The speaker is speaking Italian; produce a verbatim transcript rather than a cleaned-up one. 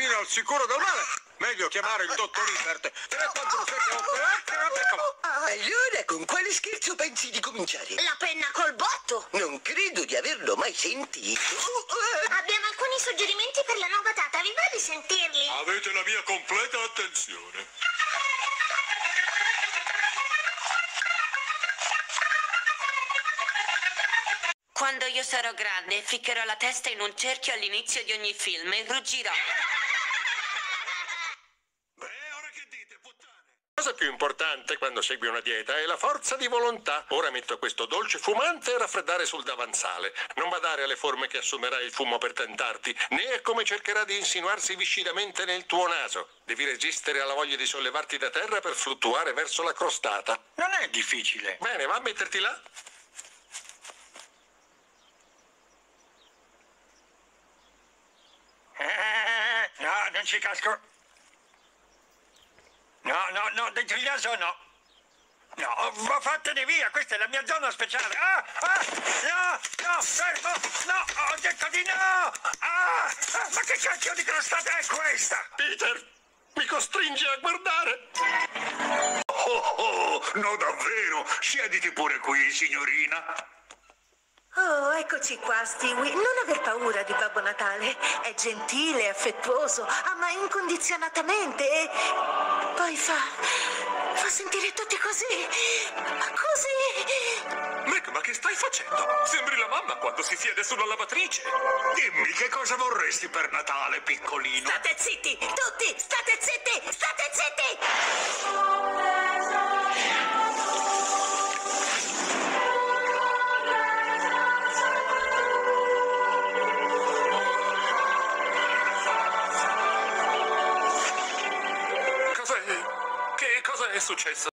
bambino al sicuro dal male, meglio chiamare il dottor Ibert. tre quattro sette otto. Allora, con quale scherzo pensi di cominciare? La penna col botto. Non credo di averlo mai sentito. Abbiamo alcuni suggerimenti per la nuova data, vi va di sentirli? Avete la mia completa attenzione. Quando io sarò grande, ficcherò la testa in un cerchio all'inizio di ogni film e ruggirò. Beh, ora che dite, puttane? La cosa più importante quando segui una dieta è la forza di volontà. Ora metto questo dolce fumante a raffreddare sul davanzale. Non badare alle forme che assumerà il fumo per tentarti, né a come cercherà di insinuarsi viscidamente nel tuo naso. Devi resistere alla voglia di sollevarti da terra per fluttuare verso la crostata. Non è difficile. Bene, va a metterti là. Eh, no, non ci casco. No, no, no, dentro il naso no. No, ma fatene via, questa è la mia zona speciale. Ah, ah, no, no, fermo, no, ho detto di no. Ah, ah, ma che cacchio di crostata è questa? Peter, mi costringe a guardare. Oh, oh, no davvero, siediti pure qui, signorina. Oh, eccoci qua, Stewie. Non aver paura di Babbo Natale. È gentile, affettuoso, ama incondizionatamente e poi fa... fa sentire tutti così... così... Mac, ma che stai facendo? Sembri la mamma quando si siede sulla lavatrice. Dimmi, che cosa vorresti per Natale, piccolino? State zitti! Tutti! State zitti! State zitti! Cos'è? Che cosa è successo?